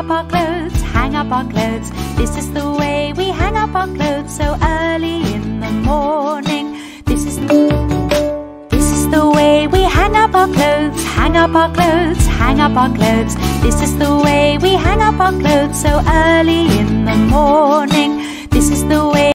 up our clothes, hang up our clothes. This is the way we hang up our clothes so early in the morning. This is the way we hang up our clothes, hang up our clothes, hang up our clothes. This is the way we hang up our clothes so early in the morning. This is the way